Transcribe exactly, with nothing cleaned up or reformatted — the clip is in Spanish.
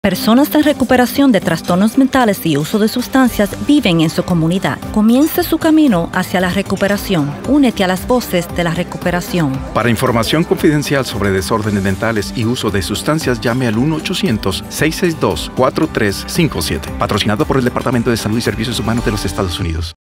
Personas en recuperación de trastornos mentales y uso de sustancias viven en su comunidad. Comienza su camino hacia la recuperación. Únete a las voces de la recuperación. Para información confidencial sobre desórdenes mentales y uso de sustancias, llame al uno ochocientos, seis seis dos, cuatro tres cinco siete. Patrocinado por el Departamento de Salud y Servicios Humanos de los Estados Unidos.